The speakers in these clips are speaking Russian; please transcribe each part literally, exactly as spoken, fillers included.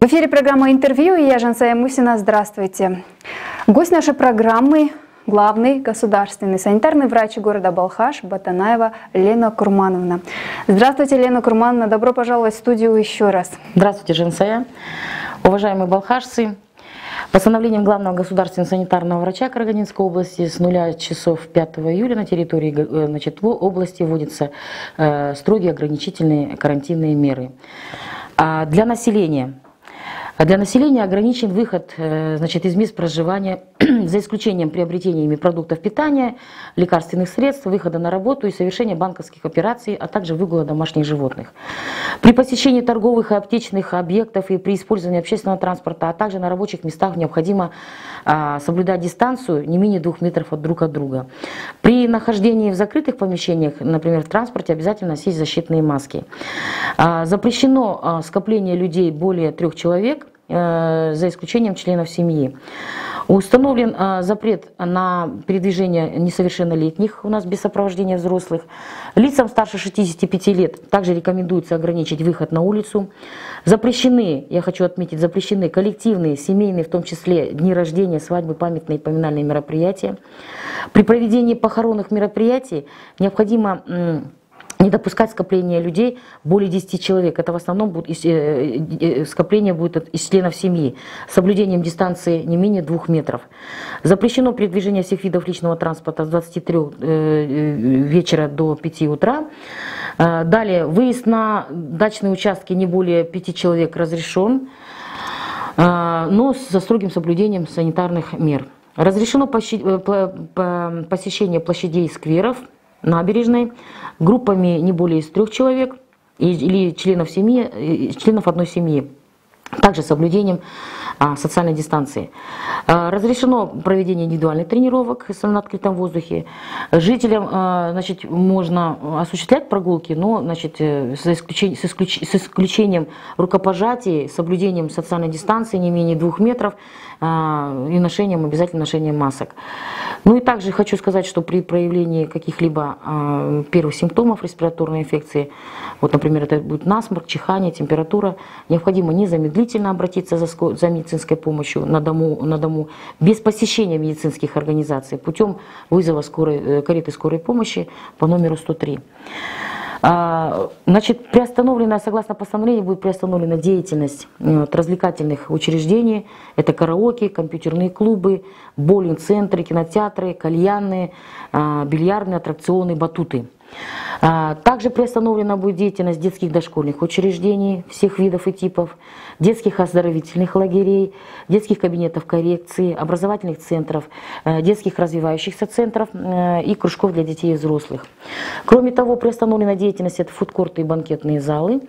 эфире программа «Интервью» и я, Жансая Мусина. Здравствуйте. Гость нашей программы – главный государственный санитарный врач города Балхаш Батанаева Лена Курмановна. Здравствуйте, Лена Курмановна. Добро пожаловать в студию еще раз. Здравствуйте, Жансая. Уважаемые балхашцы, постановлением главного государственного санитарного врача Карагандинской области с нуля часов пятого июля на территории значит, области вводятся э, строгие ограничительные карантинные меры. А для населения. Для населения ограничен выход значит, из мест проживания, за исключением приобретения ими продуктов питания, лекарственных средств, выхода на работу и совершения банковских операций, а также выгула домашних животных. При посещении торговых и аптечных объектов и при использовании общественного транспорта, а также на рабочих местах необходимо а, соблюдать дистанцию не менее двух метров от друг от друга. При нахождении в закрытых помещениях, например, в транспорте, обязательно носить защитные маски. А, запрещено а, скопление людей более трех человек, за исключением членов семьи. Установлен а, запрет на передвижение несовершеннолетних, у нас без сопровождения взрослых. Лицам старше шестидесяти пяти лет также рекомендуется ограничить выход на улицу. Запрещены, я хочу отметить, запрещены коллективные, семейные, в том числе дни рождения, свадьбы, памятные и поминальные мероприятия. При проведении похоронных мероприятий необходимо не допускать скопления людей более десяти человек. Это в основном будет, скопление будет из членов семьи. С соблюдением дистанции не менее двух метров. Запрещено передвижение всех видов личного транспорта с двадцати трёх вечера до пяти утра. Далее, выезд на дачные участки не более пяти человек разрешен, но со строгим соблюдением санитарных мер. Разрешено посещение площадей и скверов, набережной, группами не более из трех человек или членов семьи, членов одной семьи, также с соблюдением а, социальной дистанции. А, разрешено проведение индивидуальных тренировок на открытом воздухе. Жителям а, значит, можно осуществлять прогулки, но значит, с, исключением, с, исключ, с исключением рукопожатий, соблюдением социальной дистанции не менее двух метров а, и ношением, обязательно ношением масок. Ну и также хочу сказать, что при проявлении каких-либо а, первых симптомов респираторной инфекции, вот, например, это будет насморк, чихание, температура, необходимо незамедлительно обратиться за, за медицинской помощью на дому, на дому без посещения медицинских организаций путем вызова скорой, кареты скорой помощи по номеру сто три. Значит, приостановлена, согласно постановлению, будет приостановлена деятельность вот, развлекательных учреждений. Это караоке, компьютерные клубы, боулинг-центры, кинотеатры, кальянные, бильярдные аттракционы, батуты. Также приостановлена будет деятельность детских дошкольных учреждений всех видов и типов, детских оздоровительных лагерей, детских кабинетов коррекции, образовательных центров, детских развивающихся центров и кружков для детей и взрослых. Кроме того, приостановлена деятельность это фудкорты и банкетные залы.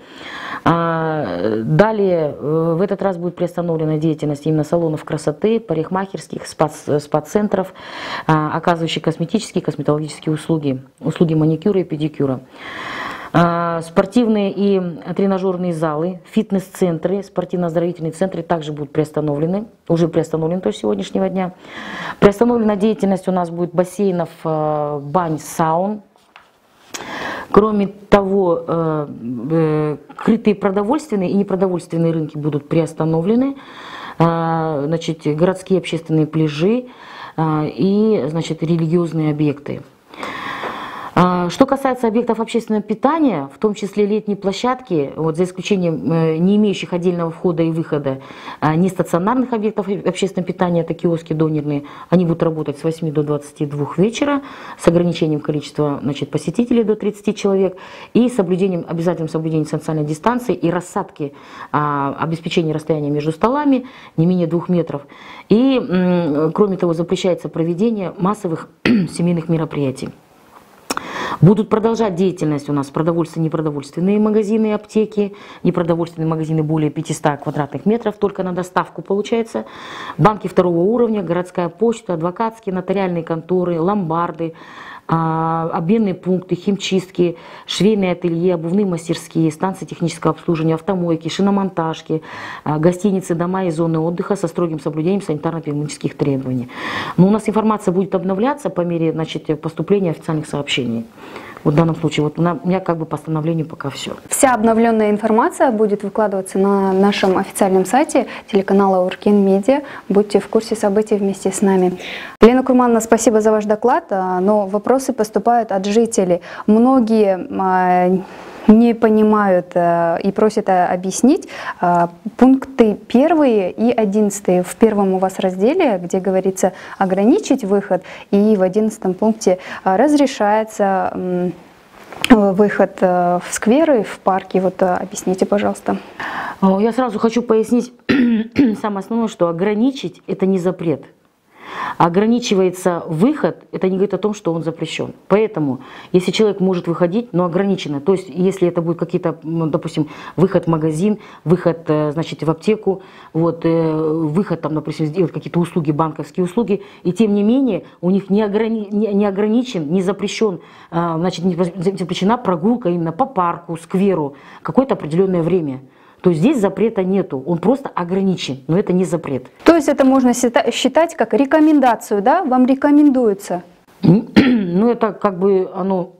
Далее в этот раз будет приостановлена деятельность именно салонов красоты, парикмахерских, спа-центров, оказывающих косметические и косметологические услуги, услуги маникюра и педикюра. Спортивные и тренажерные залы, фитнес-центры, спортивно-оздоровительные центры также будут приостановлены, уже приостановлены до сегодняшнего дня. Приостановлена деятельность у нас будет бассейнов, бань, саун. Кроме того, крытые продовольственные и непродовольственные рынки будут приостановлены, значит, городские общественные пляжи и, значит, религиозные объекты. Что касается объектов общественного питания, в том числе летние площадки, вот за исключением не имеющих отдельного входа и выхода, нестационарных объектов общественного питания, это киоски донерные, они будут работать с восьми до двадцати двух вечера с ограничением количества значит, посетителей до тридцати человек и соблюдением, обязательным соблюдением социальной дистанции и рассадки, обеспечения расстояния между столами не менее двух метров. И, кроме того, запрещается проведение массовых семейных мероприятий. Будут продолжать деятельность у нас продовольственные и непродовольственные магазины, аптеки, непродовольственные магазины более пятисот квадратных метров, только на доставку получается. Банки второго уровня, городская почта, адвокатские, нотариальные конторы, ломбарды, обменные пункты, химчистки, швейные ателье, обувные мастерские, станции технического обслуживания, автомойки, шиномонтажки, гостиницы, дома и зоны отдыха со строгим соблюдением санитарно-эпидемиологических требований. Но у нас информация будет обновляться по мере значит, поступления официальных сообщений. Вот в данном случае, вот у меня как бы по постановлению пока все. Вся обновленная информация будет выкладываться на нашем официальном сайте телеканала Уркин Медиа. Будьте в курсе событий вместе с нами. Лена Курмановна, спасибо за ваш доклад, но вопросы поступают от жителей. Многие не понимают и просят объяснить пункты первые и одиннадцатые в первом у вас разделе, где говорится ограничить выход, и в одиннадцатом пункте разрешается выход в скверы, в парки. Вот объясните, пожалуйста. Я сразу хочу пояснить самое основное, что ограничить – это не запрет. Ограничивается выход, это не говорит о том, что он запрещен. Поэтому, если человек может выходить, но ограниченно, то есть если это будет какие-то, допустим, выход в магазин, выход, значит, в аптеку, вот, выход, там, допустим, сделать какие-то услуги, банковские услуги, и тем не менее у них не, ограни, не, не ограничен, не запрещен, значит, не запрещена прогулка именно по парку, скверу, какое-то определенное время. То есть здесь запрета нету, он просто ограничен, но это не запрет. То есть это можно считать как рекомендацию, да? Вам рекомендуется? Ну это как бы оно,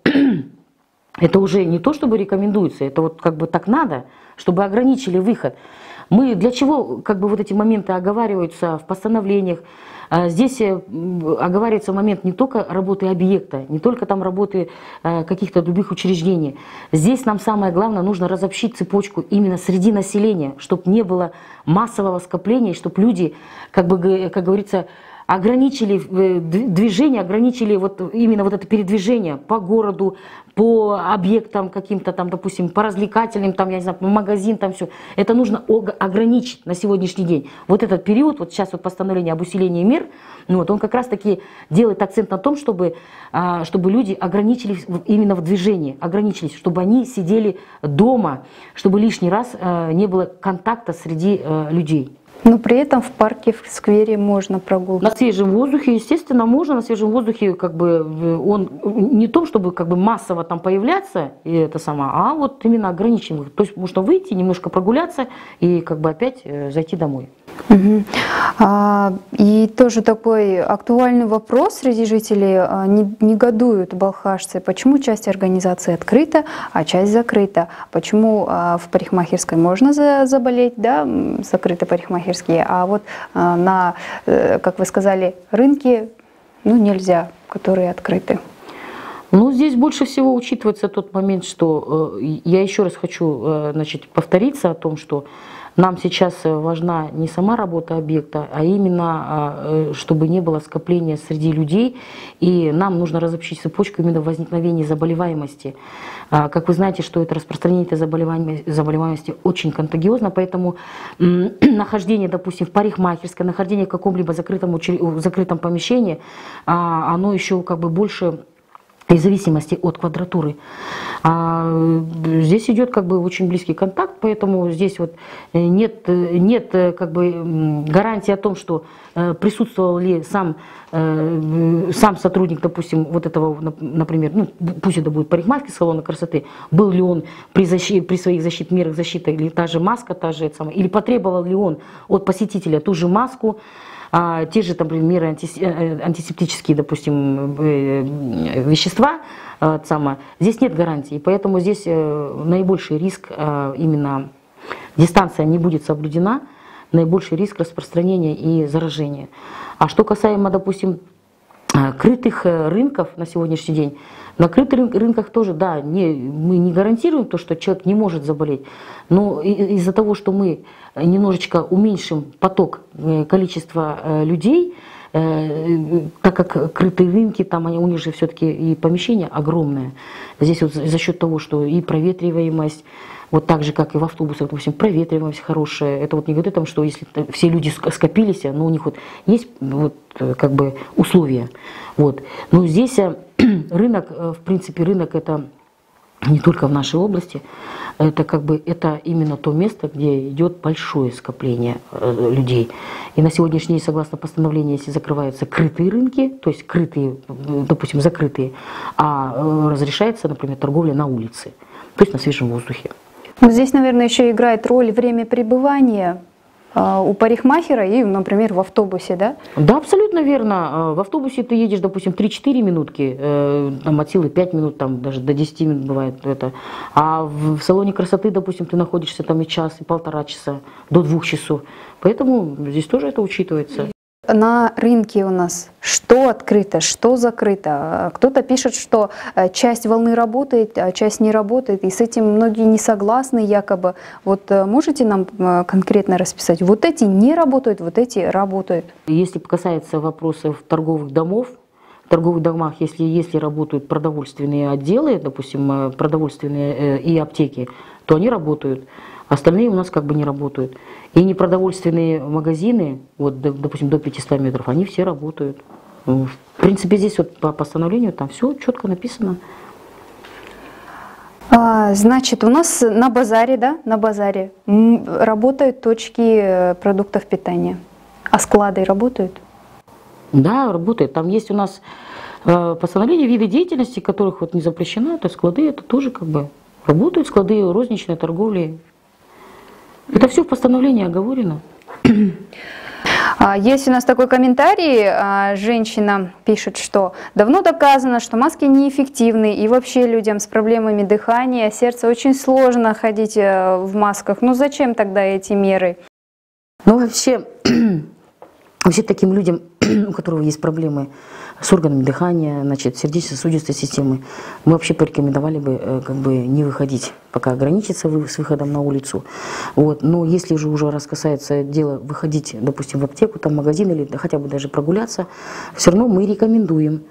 это уже не то, чтобы рекомендуется, это вот как бы так надо, чтобы ограничили выход. Мы для чего как бы вот эти моменты оговариваются в постановлениях? Здесь оговаривается момент не только работы объекта, не только там работы каких-то других учреждений. Здесь нам самое главное, нужно разобщить цепочку именно среди населения, чтобы не было массового скопления, чтобы люди, как бы, как говорится, ограничили движение, ограничили вот именно вот это передвижение по городу, по объектам каким-то там, допустим, по развлекательным, там, я не знаю, по магазин, там все. Это нужно ограничить на сегодняшний день. Вот этот период, вот сейчас вот постановление об усилении мер, ну вот он как раз-таки делает акцент на том, чтобы, чтобы люди ограничились именно в движении, ограничились, чтобы они сидели дома, чтобы лишний раз не было контакта среди людей. Но при этом в парке, в сквере можно прогулки. На свежем воздухе, естественно, можно. На свежем воздухе, как бы, он не то, чтобы как бы массово там появляться, и это само, а вот именно ограничим. То есть можно выйти, немножко прогуляться и как бы опять зайти домой. Угу. А, и тоже такой актуальный вопрос среди жителей. Не, негодуют балхашцы, почему часть организации открыта, а часть закрыта. Почему а, в парикмахерской можно за, заболеть, да, закрыты парикмахерские, а вот а, на, как вы сказали, рынке, ну, нельзя, которые открыты. Ну, здесь больше всего учитывается тот момент, что э, я еще раз хочу э, значит, повториться о том, что нам сейчас важна не сама работа объекта, а именно, чтобы не было скопления среди людей, и нам нужно разобщить цепочку именно возникновения заболеваемости. Как вы знаете, что это распространение этой заболеваемости очень контагиозно, поэтому нахождение, допустим, в парикмахерской, нахождение в каком-либо закрытом, в закрытом помещении, оно еще как бы больше... в зависимости от квадратуры. А здесь идет как бы очень близкий контакт, поэтому здесь вот нет, нет как бы гарантии о том, что присутствовал ли сам, сам сотрудник, допустим, вот этого, например, ну, пусть это будет парикмахерский салона красоты, был ли он при, защите, при своих защитных мерах защиты, или та же маска, та же, или потребовал ли он от посетителя ту же маску, А те же, там, меры антисептические, допустим, вещества, само, здесь нет гарантии, поэтому здесь наибольший риск, именно дистанция не будет соблюдена, наибольший риск распространения и заражения. А что касаемо, допустим, крытых рынков на сегодняшний день, на крытых рынках тоже, да, не, мы не гарантируем то, что человек не может заболеть, но из-за того, что мы немножечко уменьшим поток, количества людей, так как крытые рынки, там они, у них же все-таки и помещение огромное. Здесь вот за счет того, что и проветриваемость, вот так же, как и в автобусах, допустим, проветриваемость хорошая. Это вот не говорит о том, что если все люди скопились, но у них вот есть вот как бы условия. Вот. Но здесь рынок, в принципе, рынок это не только в нашей области, это как бы это именно то место, где идет большое скопление людей. И на сегодняшний день, согласно постановлению, если закрываются крытые рынки, то есть крытые, допустим, закрытые, а разрешается, например, торговля на улице, то есть на свежем воздухе. Но здесь, наверное, еще играет роль время пребывания у парикмахера и, например, в автобусе, да? Да, абсолютно верно. В автобусе ты едешь, допустим, три-четыре минутки, там, от силы пять минут, там, даже до десяти минут бывает это. А в салоне красоты, допустим, ты находишься там и час, и полтора часа, до двух часов. Поэтому здесь тоже это учитывается. На рынке у нас что открыто, что закрыто. Кто-то пишет, что часть волны работает, а часть не работает, и с этим многие не согласны якобы. Вот можете нам конкретно расписать? Вот эти не работают, вот эти работают. Если касается вопросов торговых домов, в торговых домах, если, если работают продовольственные отделы, допустим, продовольственные и аптеки, то они работают. Остальные у нас как бы не работают. И непродовольственные магазины, вот, допустим, до пятисот метров, они все работают. В принципе, здесь вот по постановлению там все четко написано. А, значит, у нас на базаре, да, на базаре работают точки продуктов питания. А склады работают? Да, работает. Там есть у нас э, постановление, виды деятельности, которых вот не запрещено, это склады, это тоже как бы работают склады розничной торговли. Это все в постановлении оговорено. Есть у нас такой комментарий, женщина пишет, что давно доказано, что маски неэффективны, и вообще людям с проблемами дыхания, сердца очень сложно ходить в масках. Ну зачем тогда эти меры? Ну вообще, вообще таким людям, у которых есть проблемы с органами дыхания, значит, сердечно-сосудистой системы, мы вообще порекомендовали бы как бы не выходить, пока ограничиться с выходом на улицу. Вот. Но если же уже раз касается дела выходить, допустим, в аптеку, там, в магазин или хотя бы даже прогуляться, все равно мы рекомендуем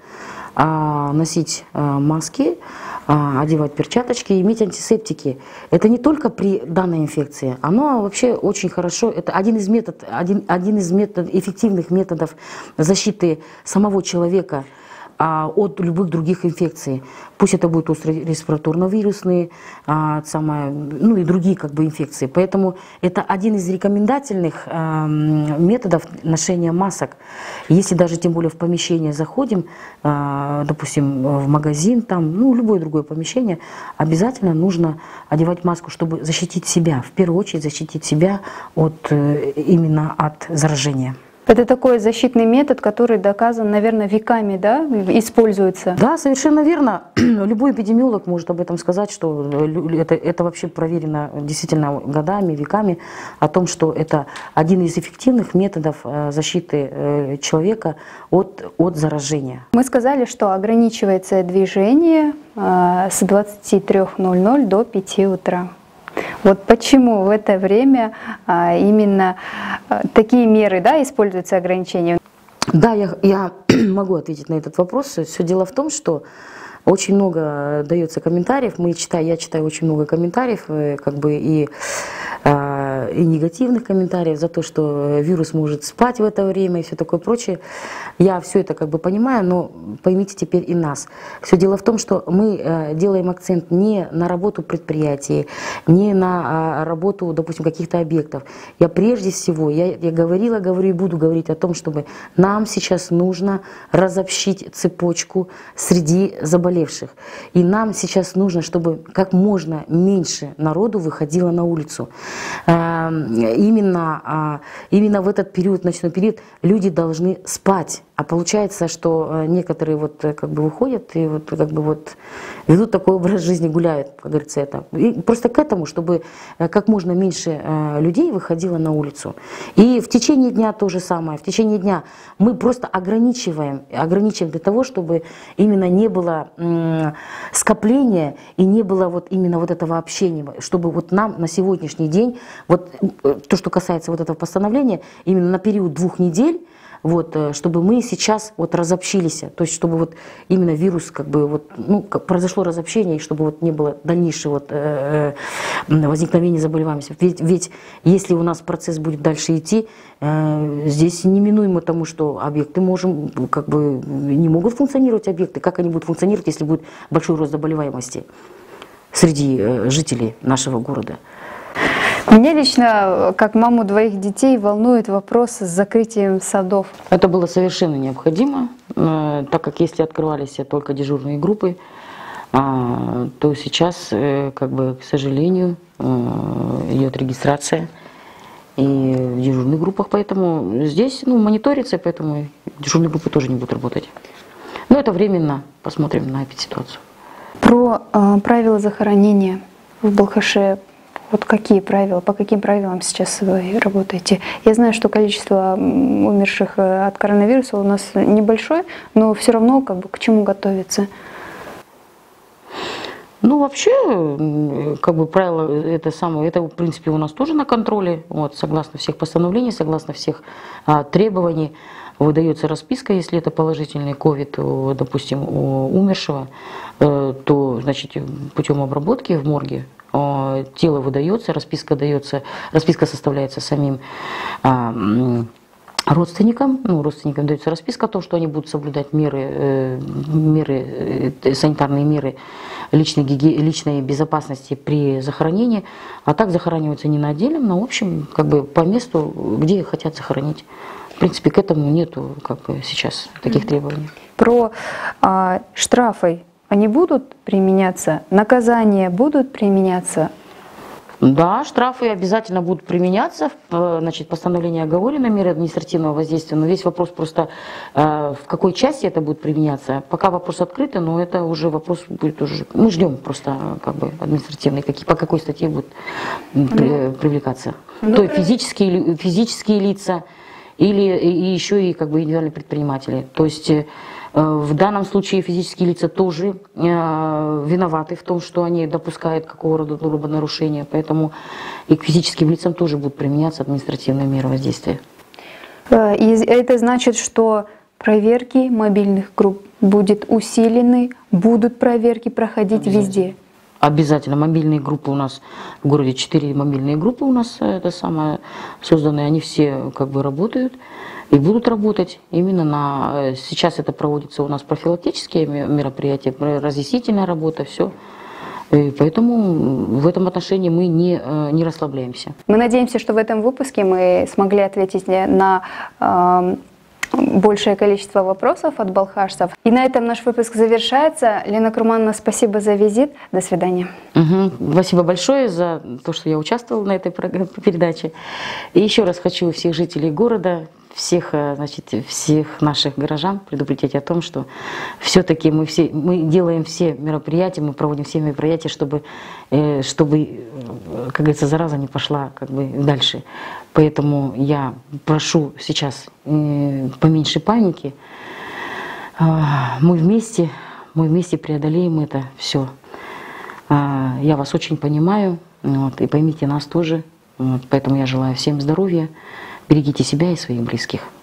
а, носить а, маски, а, одевать перчаточки, иметь антисептики. Это не только при данной инфекции, оно вообще очень хорошо, это один из, метод, один, один из метод, эффективных методов защиты самого человека а, от любых других инфекций. Пусть это будут остро-респираторно-вирусные, а, самое, ну и другие как бы инфекции. Поэтому это один из рекомендательных а, методов ношения масок. Если даже тем более в помещение заходим, а, допустим, в магазин, там, ну любое другое помещение, обязательно нужно одевать маску, чтобы защитить себя, в первую очередь защитить себя от, именно от заражения. Это такой защитный метод, который доказан, наверное, веками, да, используется? Да, совершенно верно. Любой эпидемиолог может об этом сказать, что это, это вообще проверено действительно годами, веками, о том, что это один из эффективных методов защиты человека от, от заражения. Мы сказали, что ограничивается движение с двадцати трёх ноль-ноль до пяти утра. Вот почему в это время а, именно а, такие меры, да, используются ограничения? Да, я, я могу ответить на этот вопрос. Все дело в том, что очень много дается комментариев. Мы читаем, я читаю очень много комментариев, как бы и, э, и негативных комментариев за то, что вирус может спать в это время и все такое прочее. Я все это как бы понимаю, но поймите теперь и нас. Все дело в том, что мы э, делаем акцент не на работу предприятий, не на э, работу, допустим, каких-то объектов. Я прежде всего, я, я говорила, говорю и буду говорить о том, чтобы нам сейчас нужно разобщить цепочку среди заболевших. И нам сейчас нужно, чтобы как можно меньше народу выходило на улицу. Э, именно, э, именно в этот период, ночной период, люди должны спать. А получается, что некоторые вот как бы выходят и вот как бы вот ведут такой образ жизни, гуляют, как говорится, это. И просто к этому, чтобы как можно меньше людей выходило на улицу. И в течение дня то же самое. В течение дня мы просто ограничиваем, ограничиваем для того, чтобы именно не было скопления и не было вот именно вот этого общения, чтобы вот нам на сегодняшний день, вот то, что касается вот этого постановления, именно на период двух недель, вот, чтобы мы сейчас вот разобщились, то есть чтобы вот именно вирус как бы вот, ну, как произошло разобщение, и чтобы вот не было дальнейшего вот, э, возникновения заболеваний. Ведь, ведь если у нас процесс будет дальше идти, э, здесь неминуемо тому, что объекты можем, как бы не могут функционировать объекты. Как они будут функционировать, если будет большой рост заболеваемости среди э, жителей нашего города? Меня лично, как маму двоих детей, волнует вопрос с закрытием садов. Это было совершенно необходимо, так как если открывались только дежурные группы, то сейчас, как бы, к сожалению, идет регистрация. и в дежурных группах, поэтому здесь ну, мониторится, поэтому дежурные группы тоже не будут работать. Но это временно, посмотрим на эту ситуацию. Про э, правила захоронения в Балхаше. Вот какие правила, по каким правилам сейчас вы работаете? Я знаю, что количество умерших от коронавируса у нас небольшое, но все равно как бы к чему готовиться? Ну, вообще, как бы правило, это самое, это, в принципе, у нас тоже на контроле, вот, согласно всех постановлений, согласно всех а, требований. Выдается расписка, если это положительный ковид, допустим, у умершего, э, то, значит, путем обработки в морге э, тело выдается, расписка дается, расписка составляется самим э, родственникам, ну, родственникам дается расписка о том, что они будут соблюдать меры, э, меры э, санитарные меры личной, гиги... личной безопасности при захоронении, а так захораниваются не на отдельном, но в общем, как бы по месту, где их хотят захоронить. В принципе, к этому нету как бы сейчас таких требований. Про а, штрафы, они будут применяться? Наказания будут применяться? Да, штрафы обязательно будут применяться, значит, постановление оговорено, меры административного воздействия, но весь вопрос просто, в какой части это будет применяться. Пока вопрос открытый, но это уже вопрос будет уже, мы ждем просто как бы административный, какие, по какой статье будет при, привлекаться. Ну, то есть физические, физические лица или и еще и как бы индивидуальные предприниматели. То есть в данном случае физические лица тоже э, виноваты в том, что они допускают какого-то рода нарушения, поэтому и к физическим лицам тоже будут применяться административные меры воздействия. И это значит, что проверки мобильных групп будут усилены, будут проверки проходить везде? Обязательно. Мобильные группы у нас в городе, четыре мобильные группы у нас это самое созданы, они все как бы работают и будут работать. Именно на сейчас это проводится у нас профилактические мероприятия, разъяснительная работа, все. И поэтому в этом отношении мы не, не расслабляемся. Мы надеемся, что в этом выпуске мы смогли ответить на э, большее количество вопросов от балхашцев. И на этом наш выпуск завершается. Лена Курмановна, спасибо за визит. До свидания. Угу. Спасибо большое за то, что я участвовала на этой передаче. И еще раз хочу всех жителей города, всех, значит, всех наших горожан предупредить о том, что все-таки мы, все, мы делаем все мероприятия, мы проводим все мероприятия, чтобы, чтобы, как говорится, зараза не пошла как бы дальше. Поэтому я прошу сейчас поменьше паники. Мы вместе, мы вместе преодолеем это все. Я вас очень понимаю, вот, и поймите нас тоже. Вот, поэтому я желаю всем здоровья. Берегите себя и своих близких.